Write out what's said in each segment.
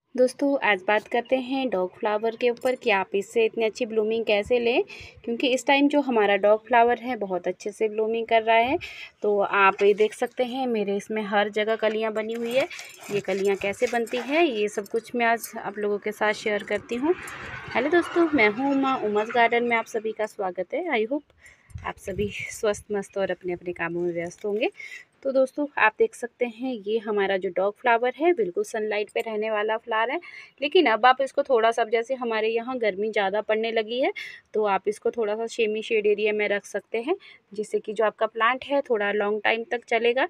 दोस्तों आज बात करते हैं डॉग फ्लावर के ऊपर कि आप इससे इतनी अच्छी ब्लूमिंग कैसे लें, क्योंकि इस टाइम जो हमारा डॉग फ्लावर है बहुत अच्छे से ब्लूमिंग कर रहा है। तो आप ये देख सकते हैं मेरे इसमें हर जगह कलियां बनी हुई है। ये कलियां कैसे बनती है ये सब कुछ मैं आज आप लोगों के साथ शेयर करती हूँ। हेलो दोस्तों, मैं हूँ उमा। उमा's गार्डन में आप सभी का स्वागत है। आई होप आप सभी स्वस्थ मस्त और अपने अपने कामों में व्यस्त होंगे। तो दोस्तों आप देख सकते हैं ये हमारा जो डॉग फ्लावर है बिल्कुल सनलाइट पे रहने वाला फ्लावर है। लेकिन अब आप इसको थोड़ा सा, जैसे हमारे यहाँ गर्मी ज़्यादा पड़ने लगी है, तो आप इसको थोड़ा सा सेमी शेड एरिया में रख सकते हैं, जिससे कि जो आपका प्लांट है थोड़ा लॉन्ग टाइम तक चलेगा।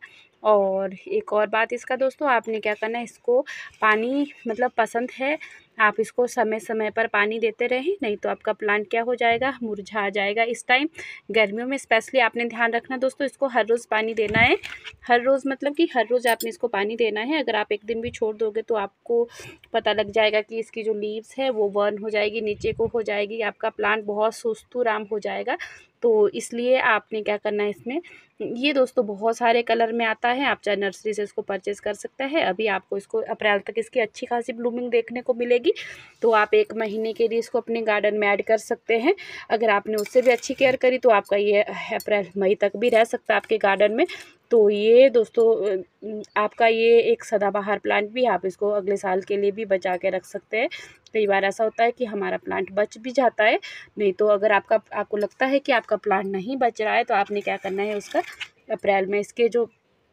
और एक और बात इसका दोस्तों, आपने क्या करना है, इसको पानी मतलब पसंद है, आप इसको समय समय पर पानी देते रहें, नहीं तो आपका प्लांट क्या हो जाएगा, मुरझा जाएगा। इस टाइम गर्मियों में स्पेशली आपने ध्यान रखना दोस्तों, इसको हर रोज़ पानी देना है। हर रोज़ मतलब कि हर रोज़ आपने इसको पानी देना है। अगर आप एक दिन भी छोड़ दोगे तो आपको पता लग जाएगा कि इसकी जो लीव्स है वो बर्न हो जाएगी, नीचे को हो जाएगी, आपका प्लांट बहुत सुस्तूराम हो जाएगा। तो इसलिए आपने क्या करना है इसमें, ये दोस्तों बहुत सारे कलर में आता है, आप चाहे नर्सरी से इसको परचेज़ कर सकते हैं। अभी आपको इसको अप्रैल तक इसकी अच्छी खासी ब्लूमिंग देखने को मिलेगी। तो आप 1 महीने के लिए इसको अपने गार्डन में ऐड कर सकते हैं। अगर आपने उससे भी अच्छी केयर करी तो आपका ये अप्रैल मई तक भी रह सकता है आपके गार्डन में। तो ये दोस्तों आपका ये एक सदाबहार प्लांट भी, आप इसको अगले साल के लिए भी बचा के रख सकते हैं। कई बार ऐसा होता है कि हमारा प्लांट बच भी जाता है, नहीं तो अगर आपको लगता है कि आपका प्लांट नहीं बच रहा है तो आपने क्या करना है, उसका अप्रैल में इसके जो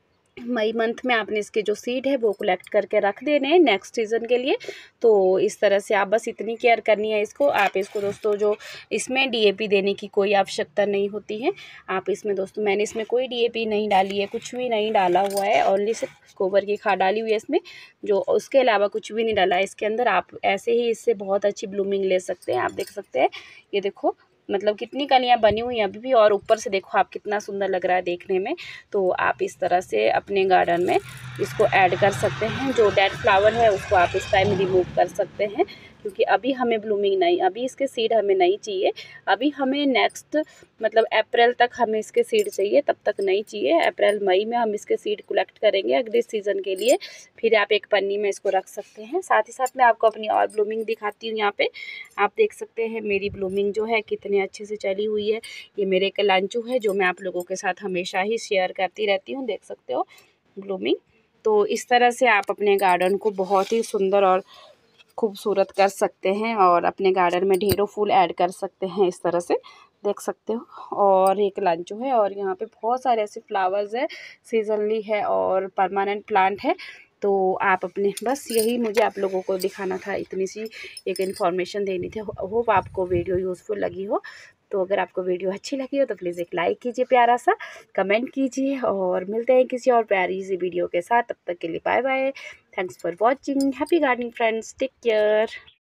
मई मंथ में आपने इसके जो सीड है वो कलेक्ट करके रख देने हैं नेक्स्ट सीज़न के लिए। तो इस तरह से आप बस इतनी केयर करनी है इसको। आप इसको दोस्तों जो इसमें डीएपी देने की कोई आवश्यकता नहीं होती है। आप इसमें दोस्तों, मैंने इसमें कोई डीएपी नहीं डाली है, कुछ भी नहीं डाला हुआ है, ओनली सिर्फ गोबर की खाद डाली हुई है इसमें, जो उसके अलावा कुछ भी नहीं डाला है इसके अंदर। आप ऐसे ही इससे बहुत अच्छी ब्लूमिंग ले सकते हैं। आप देख सकते हैं ये देखो, मतलब कितनी कलियां बनी हुई हैं अभी भी, और ऊपर से देखो आप कितना सुंदर लग रहा है देखने में। तो आप इस तरह से अपने गार्डन में इसको ऐड कर सकते हैं। जो डेड फ्लावर है उसको आप इस टाइम रिमूव कर सकते हैं, क्योंकि अभी हमें ब्लूमिंग नहीं, अभी इसके सीड हमें नहीं चाहिए। अभी हमें नेक्स्ट मतलब अप्रैल तक हमें इसके सीड चाहिए, तब तक नहीं चाहिए। अप्रैल मई में हम इसके सीड कलेक्ट करेंगे अगले सीज़न के लिए। फिर आप एक पन्नी में इसको रख सकते हैं। साथ ही साथ मैं आपको अपनी और ब्लूमिंग दिखाती हूँ। यहाँ पे आप देख सकते हैं मेरी ब्लूमिंग जो है कितने अच्छे से चली हुई है। ये मेरे कलांचू है जो मैं आप लोगों के साथ हमेशा ही शेयर करती रहती हूँ, देख सकते हो ब्लूमिंग। तो इस तरह से आप अपने गार्डन को बहुत ही सुंदर और खूबसूरत कर सकते हैं, और अपने गार्डन में ढेरों फूल ऐड कर सकते हैं इस तरह से, देख सकते हो। और एक लांचो है, और यहाँ पे बहुत सारे ऐसे फ्लावर्स है, सीजनली है और परमानेंट प्लांट है। तो आप अपने, बस यही मुझे आप लोगों को दिखाना था, इतनी सी एक इन्फॉर्मेशन देनी थी। होप आपको वीडियो यूज़फुल लगी हो। तो अगर आपको वीडियो अच्छी लगी हो तो प्लीज़ एक लाइक कीजिए, प्यारा सा कमेंट कीजिए, और मिलते हैं किसी और प्यारी सी वीडियो के साथ। तब तक के लिए bye bye. Thanks for watching. Happy gardening friends, take care.